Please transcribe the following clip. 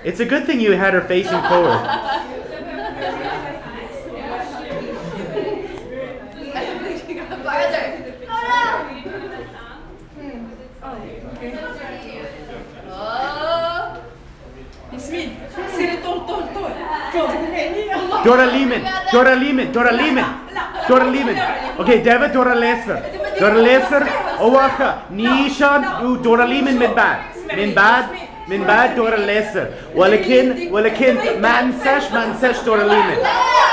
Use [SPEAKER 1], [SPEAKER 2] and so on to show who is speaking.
[SPEAKER 1] It's a good thing you had her facing forward. Dora Lehman. Okay, David Dora Lesser. Owacha. Nishan Dora Lehman min bad Dora Lesser. Walakin man sesh Dora Lehman.